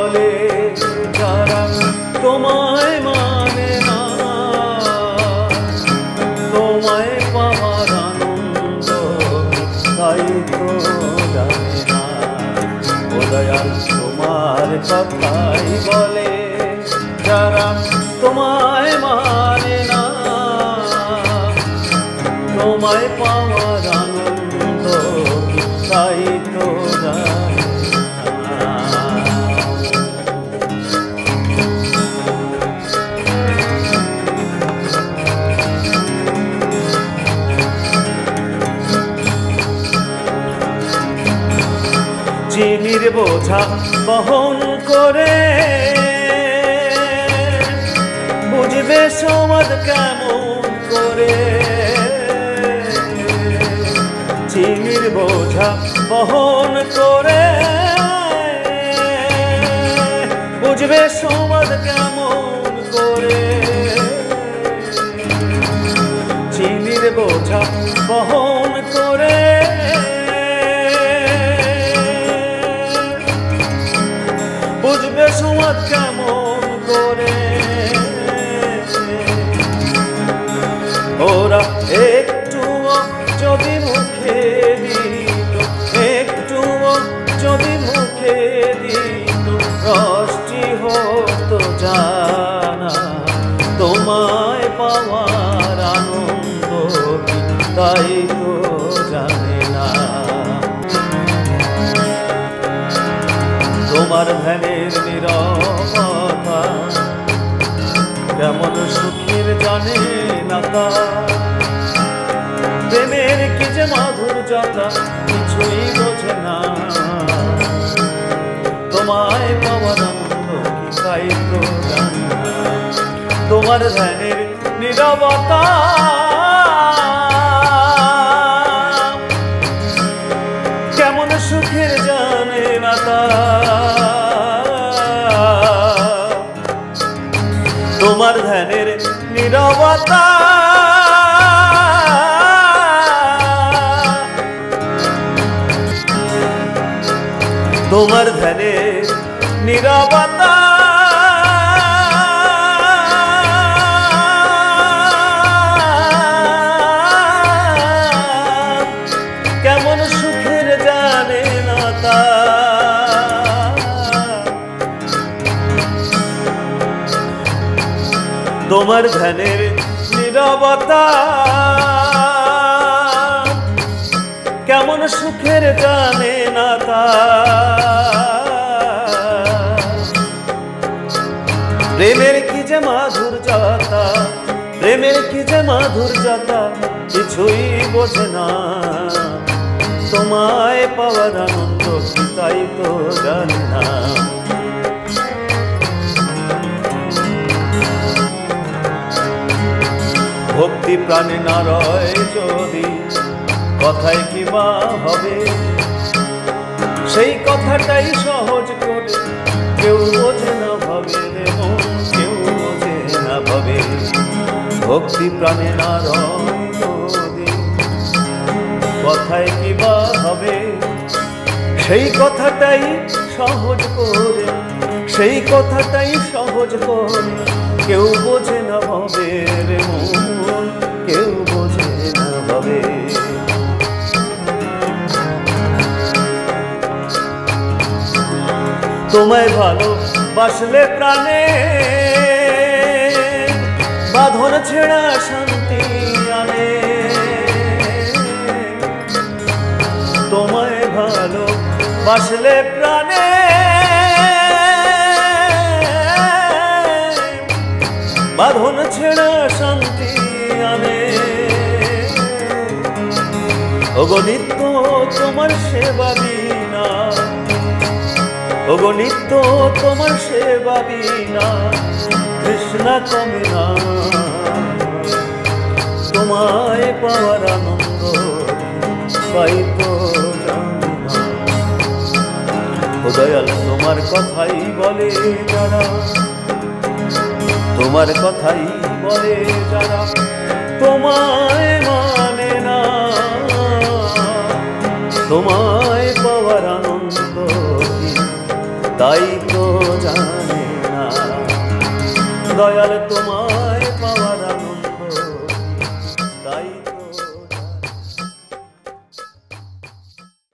বলে যারা তোমায় মানে না, তোমায় পাওয়ার আনন্দ তাই তো জানে না। ও দয়াল তোমার কথাই বলে যারা তোমায় মানে না, তোমায় পাওয়ার আনন্দ তাই তো জানে না। চিনির বোঝা বহন করে বুঝবে সমাজ কেমন করে, চিনির বোঝা বহন করে বুঝবে সমাজ কেমন করে, চিনির বোঝা বহন করে বুঝবে সমাজ কেমন করে। ওরা একটুও যদি মুখে দিত, একটুও যদি মুখে দিত, রসটি হতো জানা তোমায় পাওয়ার আনন্দ তাই তো জানে না। তোমার ধ্যানের নীরবতা কেমন সুখের জানে না তা, প্রেমের কি যে মাধুর্যতা কিছুই বোঝে না, তোমায় পাওয়ার আনন্দ কি তাই তো জানে না। তোমার ধ্যানের নীরবতা কেমন সুখের জানে না তা, তোমার ধ্যানের নীরবতা তোমার ধ্যানের নীরবতা কেমন সুখের জানে না তা, তোমার ধ্যানের নীরবতা কেমন সুখের জানে না তা, প্রেমের কি যে মাধুর্যতা, প্রেমের কি যে মাধুর্যতা কিছুই বোঝে না, তোমায় পাওয়ার আনন্দ কি তাই তো জানে না। ভক্তি প্রাণে না রয় যদি কথায় কি বা হবে, সেই কথাটাই সহজ করে কেউ বোঝে না ভাবে, কেউ বোঝে না ভাবে। ভক্তি প্রাণে না রয় যদি কথায় কি বা হবে, সেই কথাটাই সহজ করে, সেই কথাটাই সহজ করে কেউ বোঝে না ভাবে রে মন, কেউ বোঝে না ভাবে। তোমায় ভালোবাসলে প্রাণে বাঁধন ছেড়া শান্তি আনে, তোমায় ভালোবাসলে প্রাণে বাঁধন ছেড়া শান্তি আনে। ওগো নিত্য তোমার সেবা বিনা, ওগো নিত্য তোমার সেবা বিনা তৃষ্ণা কমে না, তোমায় পাওয়ার আনন্দ পাই তো জানি না। ও দয়াল তোমার কথাই বলে যারা, তোমার কথাই বলে যারা তোমায় মানে না, তোমায় পাওয়ার আনন্দ তাই তো জানে না দয়াল তোমার